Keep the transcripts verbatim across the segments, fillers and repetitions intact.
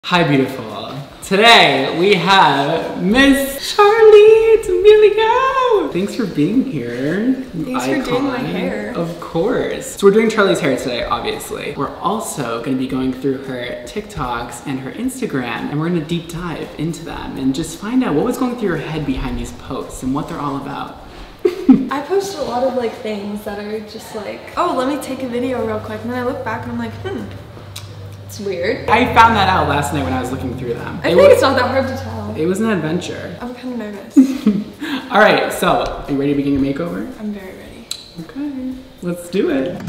Hi, beautiful. Today we have Miss Charlie D'Amelio. Thanks for being here. Thanks Icon, for doing my hair. Of course. So we're doing Charlie's hair today, obviously. We're also going to be going through her TikToks and her Instagram, and we're going to deep dive into them and just find out what was going through your head behind these posts and what they're all about. I post a lot of like things that are just like, oh, let me take a video real quick, and then I look back and I'm like, hmm. It's weird. I found that out last night when I was looking through them. I it think was, it's not that hard to tell. It was an adventure. I'm kind of nervous. All right, so are you ready to begin your makeover? I'm very ready. Okay, let's do it.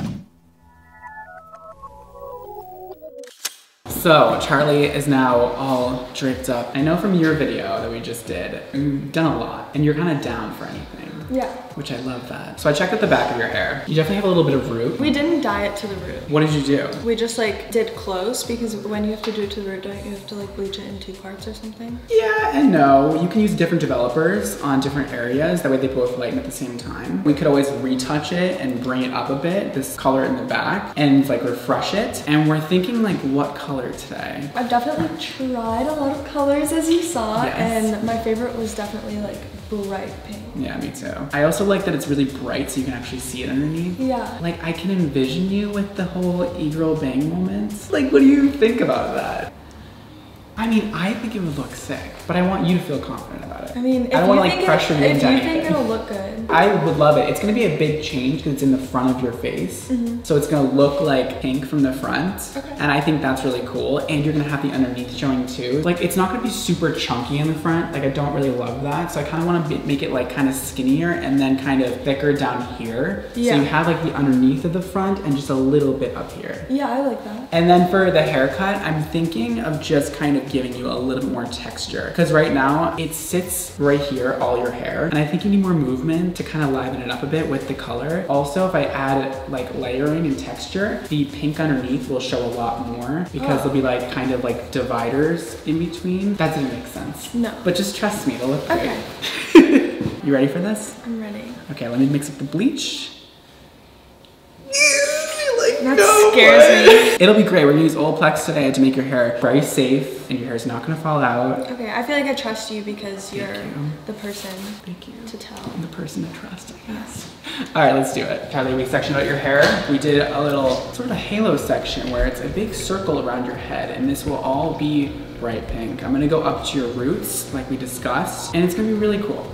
So Charlie is now all draped up. I know from your video that we just did, you've done a lot and you're kind of down for anything. Yeah. Which I love that. So I checked out the back of your hair. You definitely have a little bit of root. We didn't dye it to the root. What did you do? We just like did close, because when you have to do it to the root, don't you have to like bleach it in two parts or something? Yeah and no. You can use different developers on different areas. That way they both lighten at the same time. We could always retouch it and bring it up a bit, this color in the back, and like refresh it. And we're thinking like what color today? I've definitely tried a lot of colors, as you saw, yes. And my favorite was definitely like bright pink. Yeah, me too. I also like that it's really bright so you can actually see it underneath. Yeah. Like I can envision you with the whole e-girl bang moments. Like what do you think about that? I mean, I think it would look sick, but I want you to feel confident about it. I mean, if I don't want to you like pressure it, you if into you anything. think it'll look good. I would love it. It's gonna be a big change because it's in the front of your face. Mm-hmm. So it's gonna look like pink from the front. Okay. And I think that's really cool. And you're gonna have the underneath showing too. Like it's not gonna be super chunky in the front. Like I don't really love that. So I kind of want to make it like kind of skinnier and then kind of thicker down here. Yeah. So you have like the underneath of the front and just a little bit up here. Yeah, I like that. And then for the haircut, I'm thinking of just kind of giving you a little bit more texture. Because right now, it sits right here, all your hair. And I think you need more movement to kind of liven it up a bit with the color. Also, if I add like layering and texture, the pink underneath will show a lot more because oh. there'll be like kind of like dividers in between. That didn't make sense. No. But just trust me, it'll look great. Okay. You ready for this? I'm ready. Okay, let me mix up the bleach. That No scares way. me. It'll be great. We're gonna use Olaplex today to make your hair very safe and your hair's not gonna fall out. Okay, I feel like I trust you because you're you. the person Thank you. to tell. I'm the person to trust, I guess. All right, let's do it. Charlie, we sectioned out your hair. We did a little sort of a halo section where it's a big circle around your head, and this will all be bright pink. I'm gonna go up to your roots like we discussed, and it's gonna be really cool.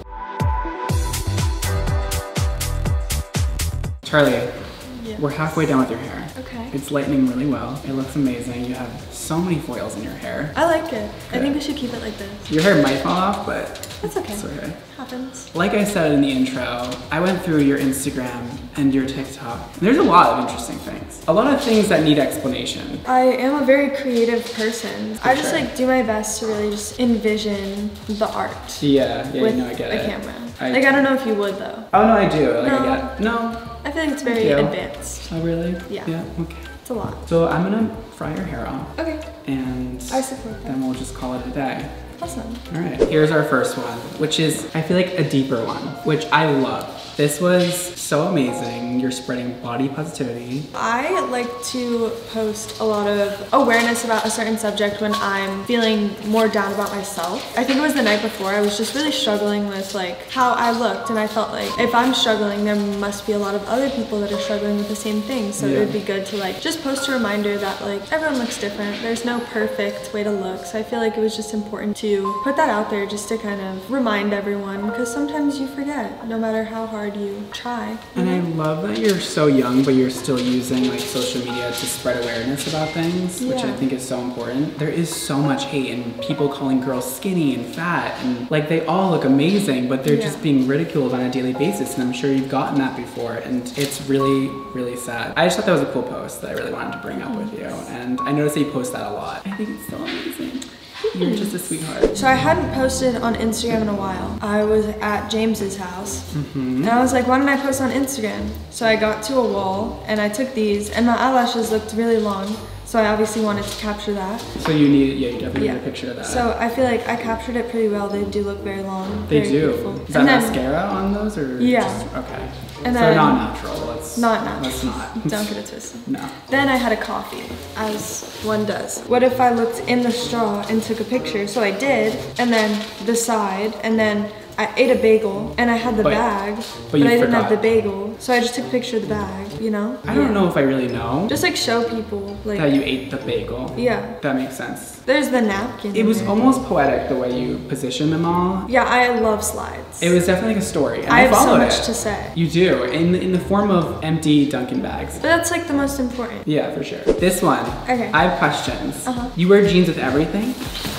Charlie, Yes. we're halfway down with your hair. Okay. It's lightening really well. It looks amazing. You have so many foils in your hair. I like it. I Good. think we should keep it like this. Your hair might fall off, but That's okay. it's okay. Happens. Like I said in the intro, I went through your Instagram and your TikTok. There's a lot of interesting things. A lot of things that need explanation. I am a very creative person. For I just sure. like do my best to really just envision the art Yeah, yeah, with you know, I get a it. camera. I- like I don't know if you would though. Oh no, I do. Like No. I get No. I feel like it's Thank very you. advanced. Oh really? Yeah. Yeah, okay. It's a lot. So I'm gonna fry your hair off Okay. and I support that. then we'll just call it a day. Awesome. All right, here's our first one, which is, I feel like a deeper one, which I love. This was so amazing. You're spreading body positivity. I like to post a lot of awareness about a certain subject when I'm feeling more down about myself. I think it was the night before, I was just really struggling with like how I looked, and I felt like if I'm struggling, there must be a lot of other people that are struggling with the same thing. So Yeah. it would be good to like just post a reminder that like everyone looks different. There's no perfect way to look. So I feel like it was just important to put that out there just to kind of remind everyone, because sometimes you forget no matter how hard you try. And I love that you're so young, but you're still using like social media to spread awareness about things, which I Yeah. think is so important. There is so much hate and people calling girls skinny and fat, and like they all look amazing, but they're Yeah. just being ridiculed on a daily basis. And I'm sure you've gotten that before, and it's really, really sad. I just thought that was a cool post that I really wanted to bring up with you. And I noticed that you post that a lot. I think it's so amazing. You're just a sweetheart. So I hadn't posted on Instagram in a while. I was at James's house, Mm-hmm. and I was like, why don't I post on Instagram? So I got to a wall and I took these, and my eyelashes looked really long. So I obviously wanted to capture that. So you need, yeah, you definitely Yeah. need a picture of that. So I feel like I captured it pretty well. They do look very long. They very do. beautiful. Is that And then- mascara on those or? Yeah. Just, okay. And so then- not natural. Let's Not natural. Let's not. Don't get it twisted. No. Then I had a coffee, as one does. What if I looked in the straw and took a picture? So I did, and then the side, and then I ate a bagel, and I had the But- bag, but but, you I didn't have forgot. the bagel. So I just took a picture of the bag, you know? I don't Yeah. know if I really know Just like show people, like, that you ate the bagel. yeah. That makes sense. There's the napkin. It in was there. almost poetic the way you positioned them all. Yeah, I love slides. It was definitely like a story. And I I, have so followed much it. to say. You do, in in the form of empty Dunkin' bags. But that's like the most important. Yeah, for sure. This one. Okay. I have questions. Uh-huh. You wear jeans with everything?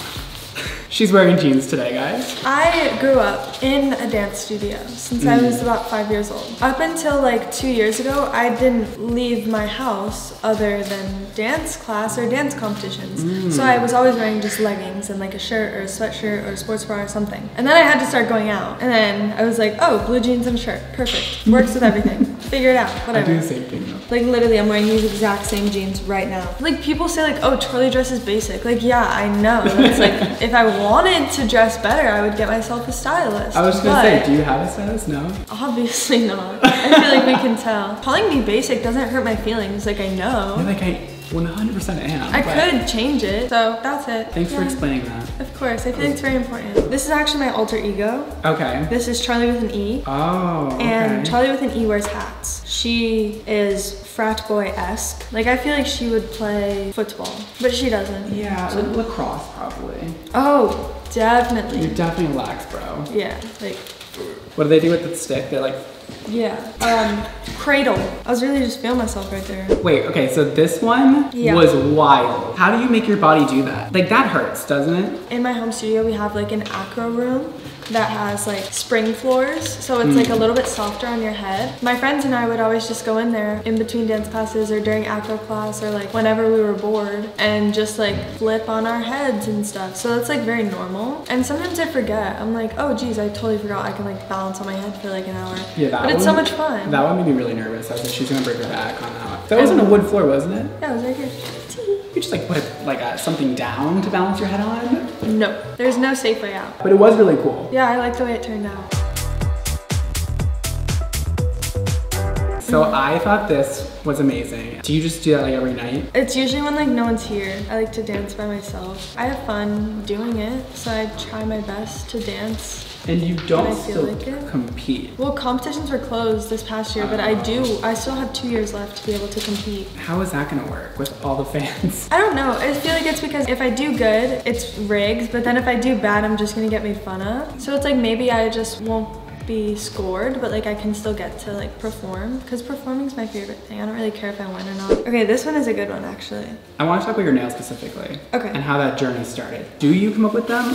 She's wearing jeans today, guys. I grew up in a dance studio since I was about five years old. Up until like two years ago, I didn't leave my house other than dance class or dance competitions. So I was always wearing just leggings and like a shirt or a sweatshirt or a sports bra or something. And then I had to start going out. And then I was like, oh, blue jeans and a shirt. Perfect. Works with everything. Figure it out. I Whatever. do the same thing though. Like literally, I'm wearing these exact same jeans right now. Like people say like, oh, Charlie dresses basic. Like, yeah, I know. It's like, if I wanted to dress better, I would get myself a stylist. I was just gonna But say, do you have a stylist? No? obviously not. I feel like we can tell. Calling me basic doesn't hurt my feelings. Like I I know. feel like I one hundred percent am. I but could change it. So that's it. Thanks for Yeah. explaining that. Of course, I feel like it's very important. This is actually my alter ego. Okay. This is Charlie with an E. Oh, okay. And Charlie with an E wears hats. She is frat boy-esque. Like I feel like she would play football, but she doesn't. Yeah, like lacrosse probably. Oh, definitely. You're definitely lax, bro. Yeah, like, What do they do with the stick? They're like, yeah. Um, cradle. I was really just feeling myself right there. wait, okay, so this one Yeah. was wild. How do you make your body do that? Like that hurts, doesn't it? In my home studio, we have like an acro room that has like spring floors, so it's like a little bit softer on your head. My friends and I would always just go in there in between dance classes or during acro class or like whenever we were bored and just like flip on our heads and stuff. So that's like very normal. And sometimes I forget. I'm like, oh geez, I totally forgot I can like balance on my head for like an hour. Yeah, that But it's one, so much fun. That one made me really nervous. I was like, she's gonna break her back on that one. That wasn't a wood floor, wasn't it? Yeah, it was right here. You just like put like a, something down to balance your head on. No, there's no safe way out. But it was really cool. Yeah, I like the way it turned out. So I thought this was amazing. Do you just do that like every night? It's usually when like no one's here. I like to dance by myself. I have fun doing it, so I try my best to dance. And you don't I feel still like it. compete. Well, competitions were closed this past year, but I do, I still have two years left to be able to compete. How is that gonna work with all the fans? I don't know, I feel like it's because if I do good, it's rigged, but then if I do bad, I'm just gonna get made fun of. So it's like maybe I just won't be scored, but like I can still get to like perform, because performing is my favorite thing. I don't really care if I win or not. Okay, this one is a good one actually. I want to talk about your nails specifically. Okay. And how that journey started. Do you come up with them?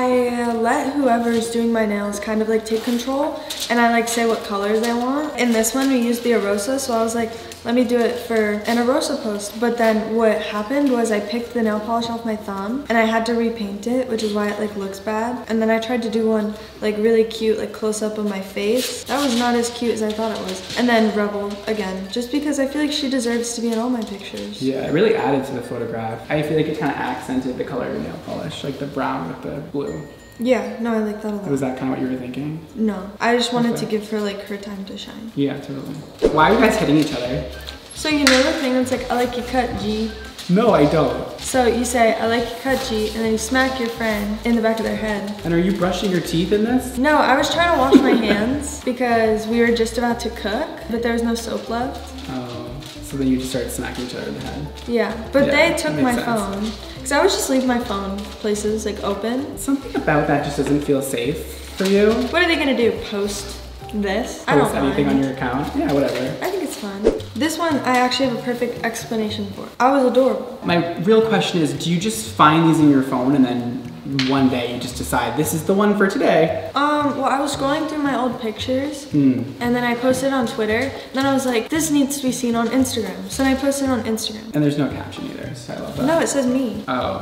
I let whoever's doing my nails kind of like take control, and I like say what colors I want. In this one we used the Arosa, so I was like, let me do it for an Arosa post. But then what happened was I picked the nail polish off my thumb and I had to repaint it, which is why it like looks bad. And then I tried to do one like really cute, like close up of my face. That was not as cute as I thought it was. And then Rebel again, just because I feel like she deserves to be in all my pictures. Yeah, it really added to the photograph. I feel like it kind of accented the color of your nail polish, like the brown with the blue. Yeah, no, I like that a lot. Was that kind of what you were thinking? No, I just wanted Okay. to give her like her time to shine. Yeah, totally. Why are you guys hitting each other? So you know the thing that's like, I like your cut, G. No, I don't. So you say, I like your cut, G, and then you smack your friend in the back of their head. And are you brushing your teeth in this? No, I was trying to wash my hands because we were just about to cook, but there was no soap left. Oh, so then you just started smacking each other in the head. Yeah, but Yeah, they took that my makes sense. phone. Because I would just leave my phone places like open. Something about that just doesn't feel safe for you. What are they gonna do, post this? I Post don't anything mind. on your account. Yeah, whatever. I think it's fun. This one, I actually have a perfect explanation for. I was adorable. My real question is, do you just find these in your phone and then one day you just decide this is the one for today? Um, well, I was scrolling through my old pictures, Hmm. and then I posted it on Twitter. And then I was like, this needs to be seen on Instagram. So then I posted it on Instagram. And there's no caption either, so I love that. No, it says me. Oh.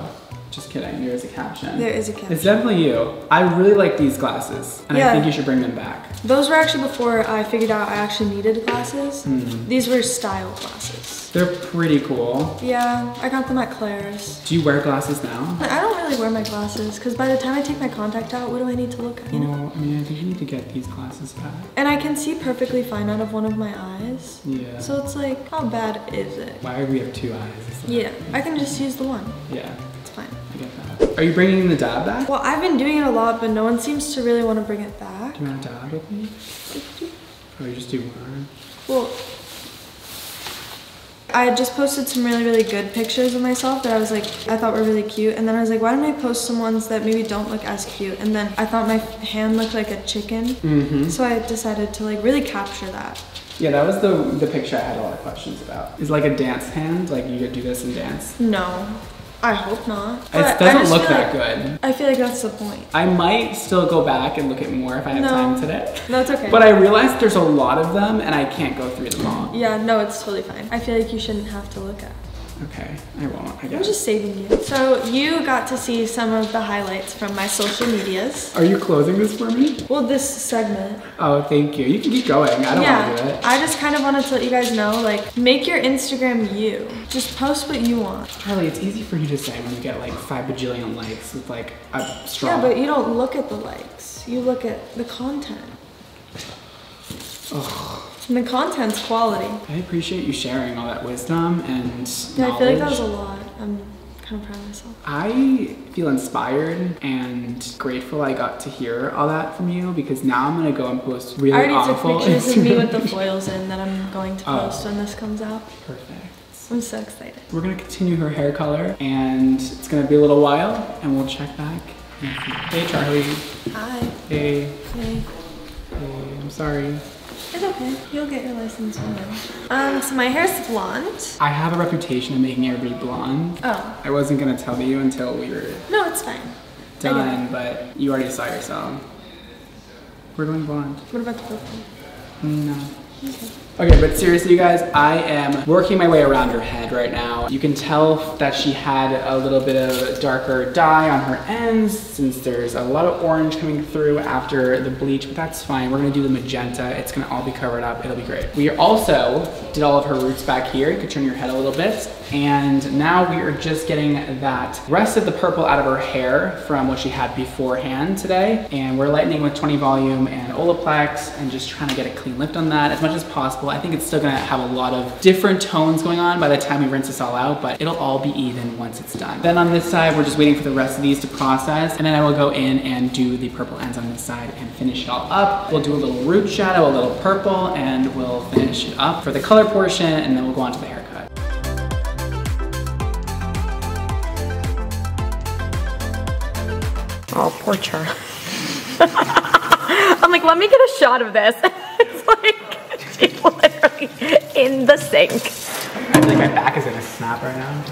Just kidding, there is a caption. There is a caption. It's definitely you. I really like these glasses, and Yeah. I think you should bring them back. Those were actually before I figured out I actually needed glasses. Mm. These were style glasses. They're pretty cool. Yeah, I got them at Claire's. Do you wear glasses now? I don't really wear my glasses because by the time I take my contact out, what do I need to look at, you know? Well, I mean, I think you need to get these glasses back. And I can see perfectly fine out of one of my eyes. Yeah. So it's like, how bad is it? Why do we have two eyes? It's like- Yeah, I can just use the one. Yeah, It's fine. I get that. Are you bringing the dab back? Well, I've been doing it a lot, but no one seems to really want to bring it back. Do you want to dab with me? Or you just do one? Well, I had just posted some really, really good pictures of myself that I was like, I thought were really cute. And then I was like, why don't I post some ones that maybe don't look as cute? And then I thought my hand looked like a chicken. Mm-hmm. So I decided to like really capture that. Yeah, that was the the picture I had a lot of questions about. Is like a dance hand? Like you could do this and dance? No, I hope not. It But I doesn't just look feel that like- good. I feel like that's the point. I might still go back and look at more if I have No. time today. No, it's okay. But I realized there's a lot of them and I can't go through them all. Yeah, no, it's totally fine. I feel like you shouldn't have to look at. Okay, I won't, I I'm guess. just saving you. So you got to see some of the highlights from my social medias. Are you closing this for me? Well, this segment. Oh, thank you. You can keep going. I don't yeah, want to do it. I just kind of wanted to let you guys know, like, make your Instagram you. Just post what you want. Charlie, it's easy for you to say when you get like five bajillion likes with like a straw. Yeah, but you don't look at the likes. You look at the content. Ugh. And the content's quality. I appreciate you sharing all that wisdom and Yeah, knowledge. I feel like that was a lot. I'm kind of proud of myself. I feel inspired and grateful I got to hear all that from you because now I'm gonna go and post really I already awful took pictures of me with the Instagram- foils in that I'm going to Oh. post when this comes out. Perfect. I'm so excited. We're gonna continue her hair color and it's gonna be a little while and we'll check back. Hey Charlie. Hi. Hey. Hey. Hey, I'm sorry. It's okay. You'll get your license one day. Um, so my hair's blonde. I have a reputation of making everybody blonde. Oh. I wasn't gonna tell you until we were No, it's fine. done, but you already saw yourself. We're going blonde. What about the purple? No. Okay. Okay, but seriously, you guys, I am working my way around her head right now. You can tell that she had a little bit of darker dye on her ends since there's a lot of orange coming through after the bleach, but that's fine. We're gonna do the magenta. It's gonna all be covered up. It'll be great. We also did all of her roots back here. You could turn your head a little bit. And now we are just getting that rest of the purple out of her hair from what she had beforehand today. And we're lightening with twenty volume and Olaplex and just trying to get a clean lift on that as much as possible. I think it's still gonna have a lot of different tones going on by the time we rinse this all out, but it'll all be even once it's done. Then on this side, we're just waiting for the rest of these to process. And then I will go in and do the purple ends on this side and finish it all up. We'll do a little root shadow, a little purple, and we'll finish it up for the color portion, and then we'll go on to the haircut. Oh, poor Charlie. I'm like, let me get a shot of this. It's like, she's literally in the sink. I feel like my back is gonna snap right now.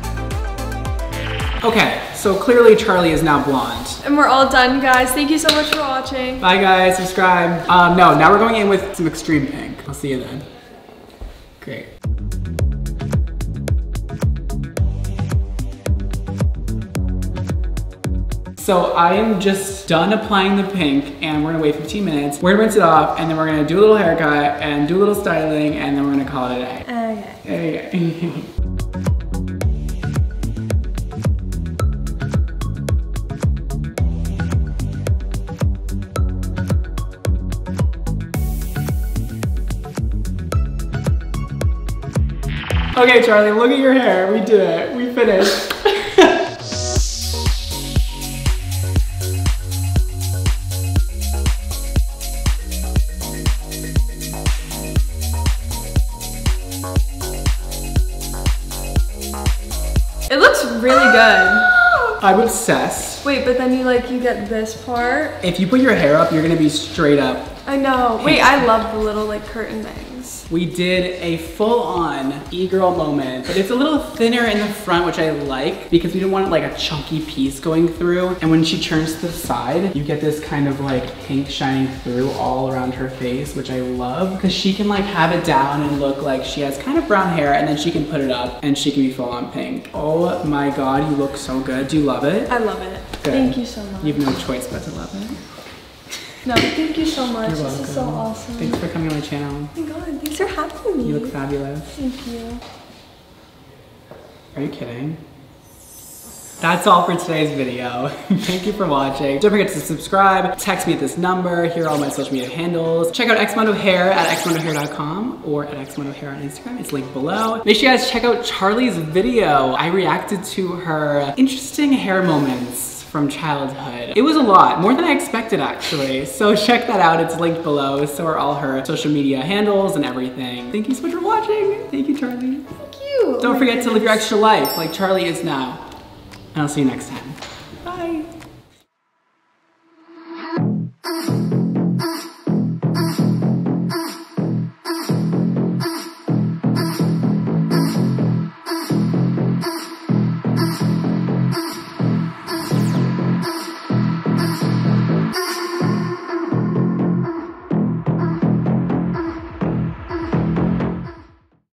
Okay, so clearly Charlie is now blonde. And we're all done, guys. Thank you so much for watching. Bye guys, subscribe. Um, no, now we're going in with some extreme pink. I'll see you then. Great. So I am just done applying the pink and we're gonna wait fifteen minutes. We're gonna rinse it off and then we're gonna do a little haircut and do a little styling and then we're gonna call it a day. Okay. Okay. Okay, Charlie, look at your hair. We did it. We finished. It looks really good. I'm obsessed. Wait, but then you like, you get this part. If you put your hair up, you're gonna be straight up. I know. Wait, I love the little like curtain bangs. we did a full-on e-girl moment, but it's a little thinner in the front, which I like because we didn't want like a chunky piece going through. And when she turns to the side, you get this kind of like pink shining through all around her face, which I love because she can like have it down and look like she has kind of brown hair, and then she can put it up and she can be full-on pink. Oh my God, you look so good. Do you love it? I love it. Good. Thank you so much. You have no choice but to love it. No, thank you so much. You're This welcome. is so awesome. Thanks for coming on my channel. Oh my God, thanks for having me. You look fabulous. Thank you. Are you kidding? That's all for today's video. Thank you for watching. Don't forget to subscribe, text me at this number, here are all my social media handles. Check out Xmondo Hair at x mondo hair dot com or at Xmondo Hair on Instagram, it's linked below. Make sure you guys check out Charli's video. I reacted to her interesting hair moments from childhood. It was a lot, more than I expected actually. So check that out, it's linked below. So are all her social media handles and everything. Thank you so much for watching. Thank you, Charli. Thank you. Don't Oh forget my to live your goodness. extra life like Charli is now. And I'll see you next time. Bye.